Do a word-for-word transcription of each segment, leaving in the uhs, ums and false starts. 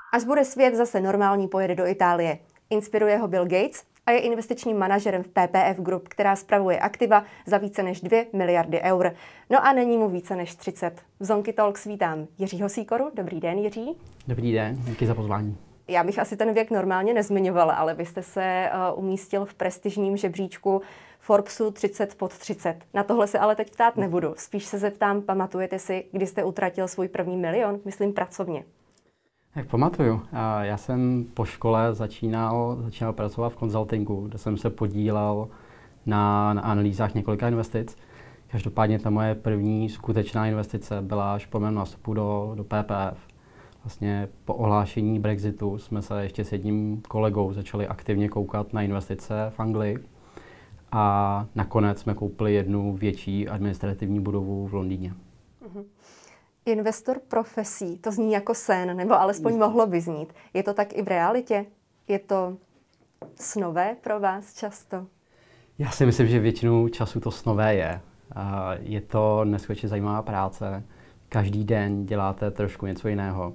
Až bude svět zase normální, pojede do Itálie. Inspiruje ho Bill Gates a je investičním manažerem v P P F Group, která spravuje aktiva za více než dvě miliardy eur. No a není mu více než třicet. V Zonky Talks vítám Jiřího Sýkoru. Dobrý den, Jiří. Dobrý den, díky za pozvání. Já bych asi ten věk normálně nezmiňovala, ale vy jste se uh, umístil v prestižním žebříčku Forbesu třicet pod třicet. Na tohle se ale teď ptát nebudu. Spíš se zeptám, pamatujete si, kdy jste utratil svůj první milion, myslím pracovně? Jak pamatuju. Já jsem po škole začínal, začínal pracovat v konzultingu, kde jsem se podílel na, na analýzách několika investic. Každopádně ta moje první skutečná investice byla až po mém nástupu do, do P P F. Vlastně po ohlášení Brexitu jsme se ještě s jedním kolegou začali aktivně koukat na investice v Anglii a nakonec jsme koupili jednu větší administrativní budovu v Londýně. Mhm. Investor profesí, to zní jako sen, nebo alespoň mohlo by znít. Je to tak i v realitě? Je to snové pro vás často? Já si myslím, že většinu času to snové je. Je to neskutečně zajímavá práce. Každý den děláte trošku něco jiného.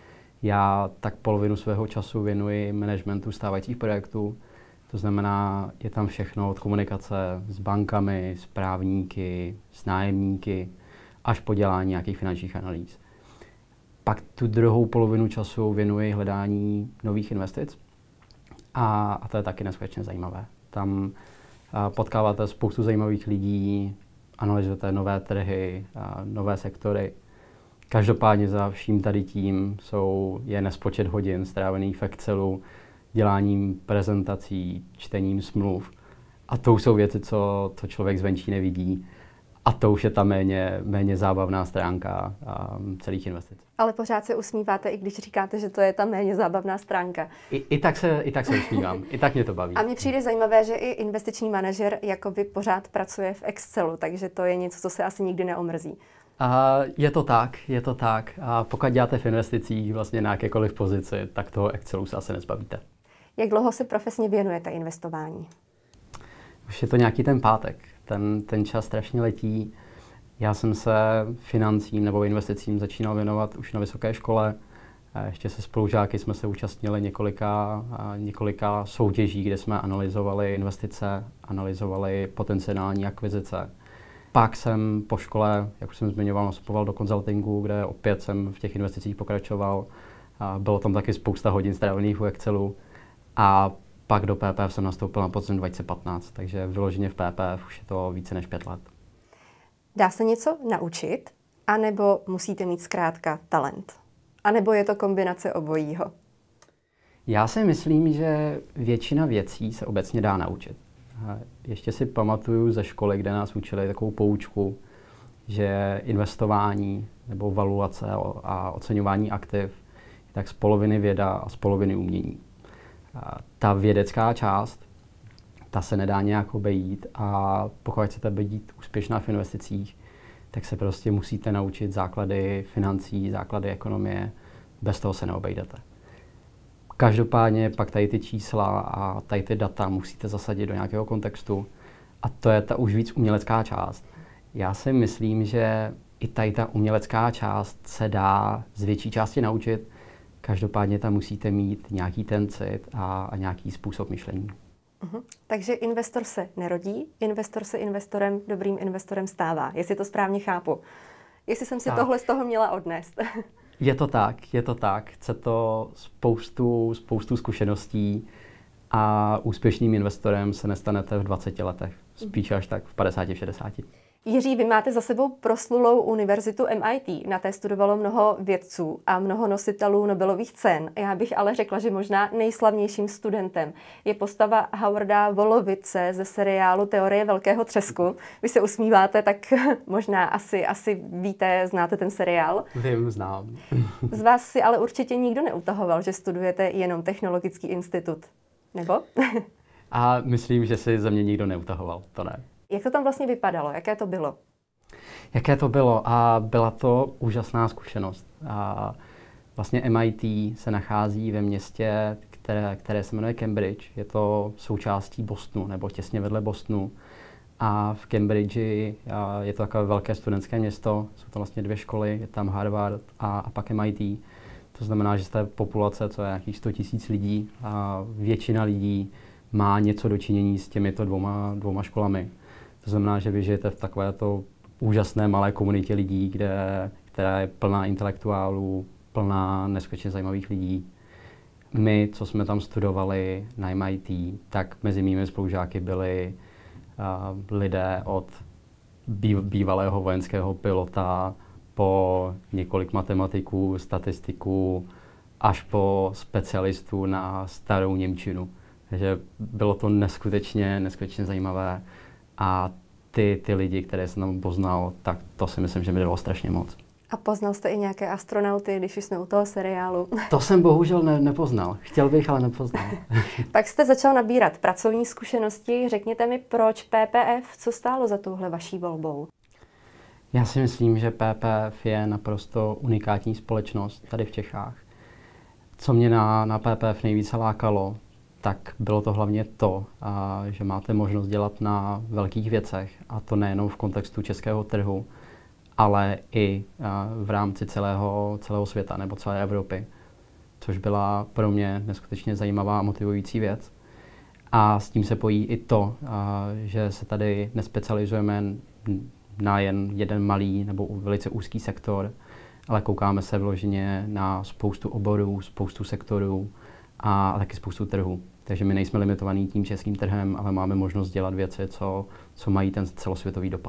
Já tak polovinu svého času věnuji managementu stávajících projektů. To znamená, je tam všechno od komunikace s bankami, s právníky, s nájemníky, až po dělání nějakých finančních analýz. Pak tu druhou polovinu času věnuji hledání nových investic a, a to je taky neskutečně zajímavé. Tam a, potkáváte spoustu zajímavých lidí, analyzujete nové trhy, a, nové sektory. Každopádně za vším tady tím jsou, je nespočet hodin strávených v Excelu, děláním prezentací, čtením smluv. A to jsou věci, co, co člověk zvenčí nevidí. A to už je ta méně, méně zábavná stránka um, celých investic. Ale pořád se usmíváte, i když říkáte, že to je ta méně zábavná stránka. I, i, tak, se, i tak se usmívám, i tak mě to baví. A mně přijde zajímavé, že i investiční manažer jakoby pořád pracuje v Excelu, takže to je něco, co se asi nikdy neomrzí. A je to tak, je to tak. A pokud děláte v investicích vlastně na jakékoliv pozici, tak toho Excelu se asi nezbavíte. Jak dlouho se profesně věnujete investování? Už je to nějaký ten pátek. Ten, ten čas strašně letí. Já jsem se financím nebo investicím začínal věnovat už na vysoké škole. Ještě se spolužáky jsme se účastnili několika, několika soutěží, kde jsme analyzovali investice, analyzovali potenciální akvizice. Pak jsem po škole, jak už jsem zmiňoval, nastupoval do konzultingu, kde opět jsem v těch investicích pokračoval. Bylo tam taky spousta hodin strávených u Excelu. A pak do P P F jsem nastoupil na podzim dva tisíce patnáct, takže vyloženě v P P F už je to více než pět let. Dá se něco naučit, anebo musíte mít zkrátka talent? A nebo je to kombinace obojího? Já si myslím, že většina věcí se obecně dá naučit. Ještě si pamatuju ze školy, kde nás učili takovou poučku, že investování nebo valuace a oceňování aktiv je tak z poloviny věda a z poloviny umění. Ta vědecká část, ta se nedá nějak obejít a pokud chcete být úspěšná v investicích, tak se prostě musíte naučit základy financí, základy ekonomie, bez toho se neobejdete. Každopádně pak tady ty čísla a tady ty data musíte zasadit do nějakého kontextu a to je ta už víc umělecká část. Já si myslím, že i tady ta umělecká část se dá z větší části naučit. Každopádně tam musíte mít nějaký ten cit a, a nějaký způsob myšlení. Uh-huh. Takže investor se nerodí, investor se investorem, dobrým investorem stává, jestli to správně chápu. Jestli jsem si tak. tohle z toho měla odnést. Je to tak, je to tak. Chce to spoustu, spoustu zkušeností a úspěšným investorem se nestanete v dvaceti letech, spíš až tak v padesáti, šedesáti. Jiří, vy máte za sebou proslulou univerzitu M I T. Na té studovalo mnoho vědců a mnoho nositelů Nobelových cen. Já bych ale řekla, že možná nejslavnějším studentem je postava Howarda Wolowitze ze seriálu Teorie velkého třesku. Vy se usmíváte, tak možná asi, asi víte, znáte ten seriál. Vím, znám. Z vás si ale určitě nikdo neutahoval, že studujete jenom Technologický institut. Nebo? A myslím, že si ze mě nikdo neutahoval, to ne. Jak to tam vlastně vypadalo? Jaké to bylo? Jaké to bylo? A byla to úžasná zkušenost. A vlastně M I T se nachází ve městě, které, které se jmenuje Cambridge. Je to součástí Bostonu, nebo těsně vedle Bostonu. A v Cambridge je to takové velké studentské město. Jsou tam vlastně dvě školy, je tam Harvard a, a pak M I T. To znamená, že z té populace, co je nějakých sto tisíc lidí, a většina lidí má něco dočinění s těmito dvouma, dvouma školami. To znamená, že vy žijete v takovéto úžasné malé komunitě lidí, kde, která je plná intelektuálů, plná neskutečně zajímavých lidí. My, co jsme tam studovali na M I T, tak mezi mými spolužáky byli uh, lidé od bývalého vojenského pilota po několik matematiků, statistiků, až po specialistů na starou němčinu. Takže bylo to neskutečně, neskutečně zajímavé a ty, ty lidi, které jsem tam poznal, tak to si myslím, že mi dalo strašně moc. A poznal jste i nějaké astronauty, když jsme u toho seriálu? To jsem bohužel ne, nepoznal. Chtěl bych, ale nepoznal. Pak jste začal nabírat pracovní zkušenosti. Řekněte mi, proč P P F, co stálo za touhle vaší volbou? Já si myslím, že P P F je naprosto unikátní společnost tady v Čechách. Co mě na, na P P F nejvíce lákalo, tak bylo to hlavně to, a, že máte možnost dělat na velkých věcech, a to nejenom v kontextu českého trhu, ale i a, v rámci celého, celého světa nebo celé Evropy, což byla pro mě neskutečně zajímavá a motivující věc. A s tím se pojí i to, a, že se tady nespecializujeme na jen jeden malý nebo velice úzký sektor, ale koukáme se vloženě na spoustu oborů, spoustu sektorů a taky spoustu trhů. Takže my nejsme limitovaní tím českým trhem, ale máme možnost dělat věci, co, co mají ten celosvětový dopad.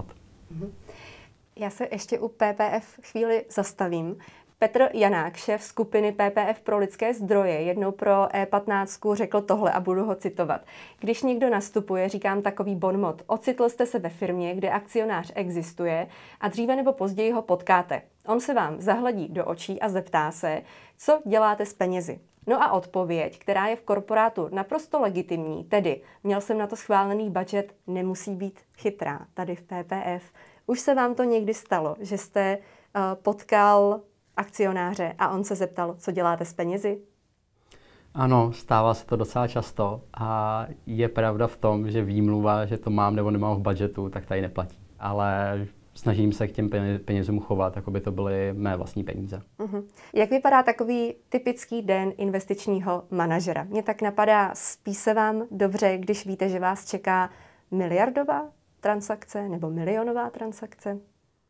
Já se ještě u P P F chvíli zastavím. Petr Janák, šéf skupiny P P F pro lidské zdroje, jednou pro E patnáct řekl tohle a budu ho citovat. Když někdo nastupuje, říkám takový bonmot, ocitl jste se ve firmě, kde akcionář existuje a dříve nebo později ho potkáte. On se vám zahledí do očí a zeptá se, co děláte s penězi. No a odpověď, která je v korporátu naprosto legitimní, tedy měl jsem na to schválený budget, nemusí být chytrá. Tady v P P F. Už se vám to někdy stalo, že jste uh, potkal akcionáře a on se zeptal, co děláte s penězi? Ano, stává se to docela často a je pravda v tom, že výmluva, že to mám nebo nemám v budgetu, tak tady neplatí. Ale snažím se k těm penězům chovat, jako by to byly mé vlastní peníze. Uh-huh. Jak vypadá takový typický den investičního manažera? Mně tak napadá, spí se vám dobře, když víte, že vás čeká miliardová transakce nebo milionová transakce?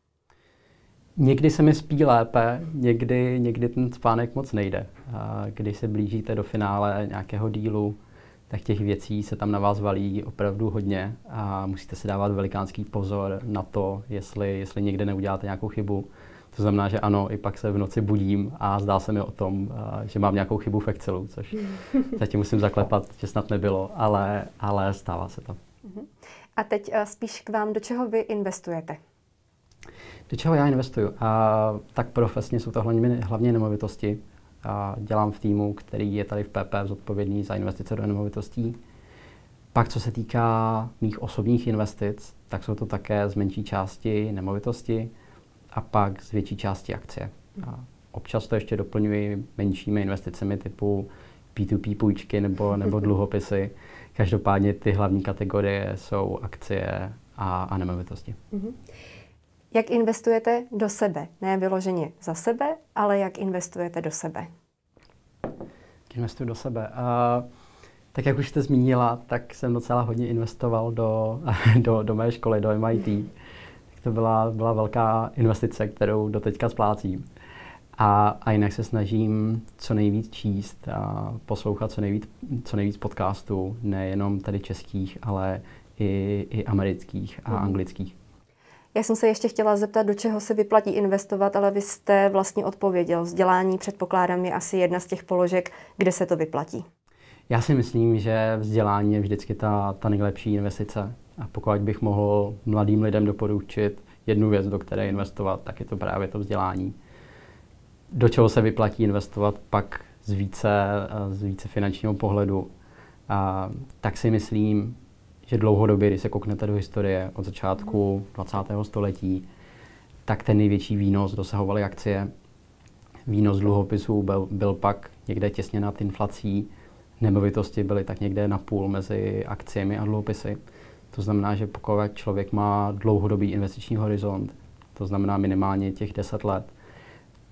Někdy se mi spí lépe, někdy, někdy ten spánek moc nejde. A když se blížíte do finále nějakého dílu, tak těch věcí se tam na vás valí opravdu hodně a musíte si dávat velikánský pozor na to, jestli, jestli někde neuděláte nějakou chybu. To znamená, že ano, i pak se v noci budím a zdá se mi o tom, že mám nějakou chybu v Excelu, což zatím musím zaklepat, že snad nebylo, ale, ale stává se to. A teď spíš k vám, do čeho vy investujete? Do čeho já investuju? A, tak profesně jsou to hlavně, hlavně nemovitosti. A dělám v týmu, který je tady v P P F zodpovědný za investice do nemovitostí. Pak, co se týká mých osobních investic, tak jsou to také z menší části nemovitosti a pak z větší části akcie. A občas to ještě doplňuji menšími investicemi typu P dva P půjčky nebo, nebo dluhopisy. Každopádně ty hlavní kategorie jsou akcie a, a nemovitosti. Mm-hmm. Jak investujete do sebe? Ne vyloženě za sebe, ale jak investujete do sebe? Jak investuji do sebe? Uh, tak jak už jste zmínila, tak jsem docela hodně investoval do, do, do mé školy, do M I T. To byla, byla velká investice, kterou doteďka splácím. A, a jinak se snažím co nejvíc číst a poslouchat co nejvíc, co nejvíc podcastů, nejenom tady českých, ale i, i amerických a mm. anglických. Já jsem se ještě chtěla zeptat, do čeho se vyplatí investovat, ale vy jste vlastně odpověděl. Vzdělání, předpokládám, je asi jedna z těch položek, kde se to vyplatí. Já si myslím, že vzdělání je vždycky ta, ta nejlepší investice. A pokud bych mohl mladým lidem doporučit jednu věc, do které investovat, tak je to právě to vzdělání. Do čeho se vyplatí investovat pak z více, z více finančního pohledu, a tak si myslím, že dlouhodobě, když se kouknete do historie od začátku dvacátého století, tak ten největší výnos dosahovaly akcie. Výnos dluhopisů byl, byl pak někde těsně nad inflací. Nemovitosti byly tak někde na půl mezi akciemi a dluhopisy. To znamená, že pokud člověk má dlouhodobý investiční horizont, to znamená minimálně těch deset let,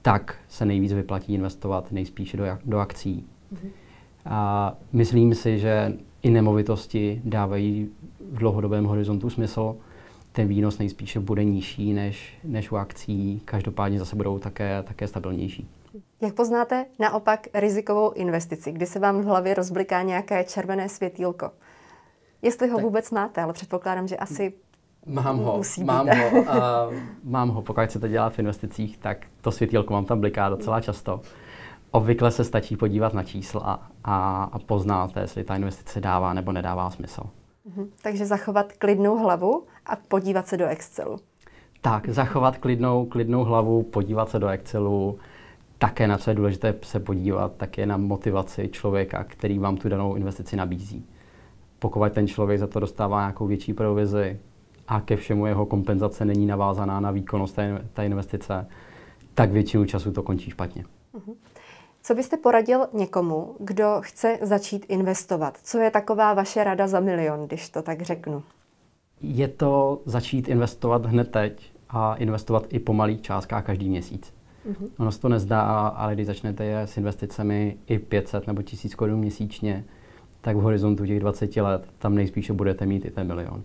tak se nejvíc vyplatí investovat nejspíše do, do akcí. Mm-hmm. A myslím si, že i nemovitosti dávají v dlouhodobém horizontu smysl. Ten výnos nejspíše bude nižší než, než u akcí, každopádně zase budou také, také stabilnější. Jak poznáte naopak rizikovou investici, kdy se vám v hlavě rozbliká nějaké červené světýlko? Jestli ho tak vůbec máte, ale předpokládám, že asi mám ho, musí mám být. ho, uh, mám ho. Pokud chcete dělat v investicích, tak to světýlko vám tam bliká docela často. Obvykle se stačí podívat na čísla a, a poznáte, jestli ta investice dává nebo nedává smysl. Mhm. Takže zachovat klidnou hlavu a podívat se do Excelu. Tak, zachovat klidnou, klidnou hlavu, podívat se do Excelu. Také na co je důležité se podívat, tak je na motivaci člověka, který vám tu danou investici nabízí. Pokud ten člověk za to dostává nějakou větší provizi a ke všemu jeho kompenzace není navázaná na výkonnost té, té investice, tak většinu času to končí špatně. Mhm. Co byste poradil někomu, kdo chce začít investovat? Co je taková vaše rada za milion, když to tak řeknu? Je to začít investovat hned teď a investovat i po malých částkách každý měsíc. Mm-hmm. Ono se to nezdá, ale když začnete s investicemi i pět set nebo tisíc korun měsíčně, tak v horizontu těch dvacet let tam nejspíše budete mít i ten milion.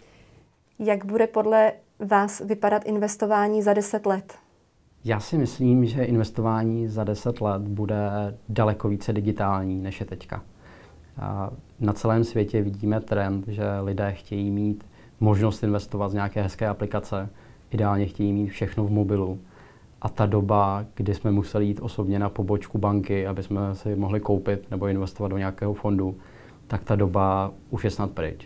Jak bude podle vás vypadat investování za deset let? Já si myslím, že investování za deset let bude daleko více digitální, než je teďka. A na celém světě vidíme trend, že lidé chtějí mít možnost investovat z nějaké hezké aplikace, ideálně chtějí mít všechno v mobilu. A ta doba, kdy jsme museli jít osobně na pobočku banky, aby jsme si mohli koupit nebo investovat do nějakého fondu, tak ta doba už je snad pryč.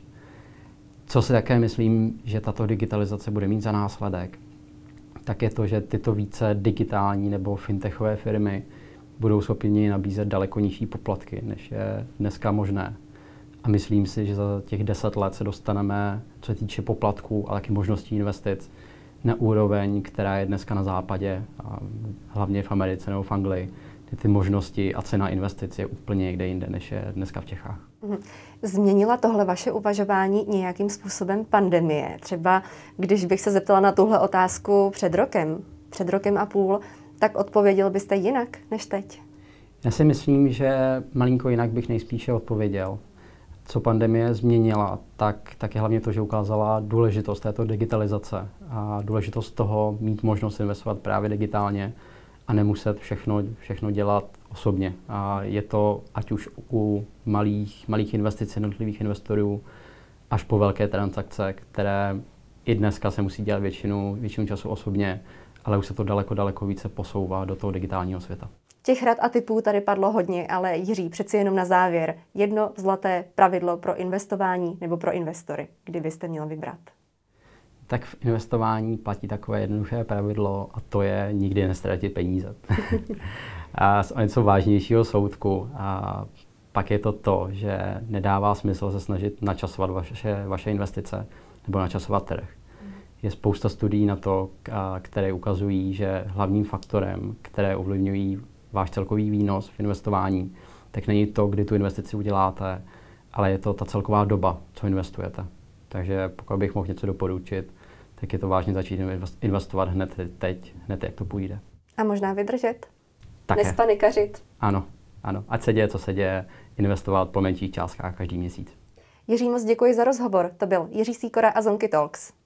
Co si také myslím, že tato digitalizace bude mít za následek, tak je to, že tyto více digitální nebo fintechové firmy budou schopni nabízet daleko nižší poplatky, než je dneska možné. A myslím si, že za těch deset let se dostaneme, co se týče poplatků, ale taky možností investic, na úroveň, která je dneska na západě, a hlavně v Americe nebo v Anglii, kde ty možnosti a cena investic je úplně někde jinde, než je dneska v Čechách. Změnila tohle vaše uvažování nějakým způsobem pandemie? Třeba když bych se zeptala na tuhle otázku před rokem, před rokem a půl, tak odpověděl byste jinak než teď? Já si myslím, že malinko jinak bych nejspíše odpověděl. Co pandemie změnila, tak, tak je hlavně to, že ukázala důležitost této digitalizace a důležitost toho mít možnost investovat právě digitálně a nemuset všechno, všechno dělat osobně. A je to ať už u malých, malých investic jednotlivých investorů až po velké transakce, které i dneska se musí dělat většinu, většinu času osobně, ale už se to daleko, daleko více posouvá do toho digitálního světa. Těch rad a typů tady padlo hodně, ale Jiří, přeci jenom na závěr. Jedno zlaté pravidlo pro investování nebo pro investory, kdybyste měl vybrat. Tak v investování platí takové jednoduché pravidlo a to je nikdy nestratit peníze. A z o něco vážnějšího soudku a pak je to to, že nedává smysl se snažit načasovat vaše, vaše investice nebo načasovat trh. Je spousta studií na to, které ukazují, že hlavním faktorem, které ovlivňují váš celkový výnos v investování, tak není to, kdy tu investici uděláte, ale je to ta celková doba, co investujete. Takže pokud bych mohl něco doporučit, tak je to vážně začít investovat hned teď, hned jak to půjde. A možná vydržet? Také. Nespanikařit? Ano, ano. Ať se děje, co se děje, investovat po menších částkách každý měsíc. Jiří, moc děkuji za rozhovor. To byl Jiří Sýkora a Zonky Talks.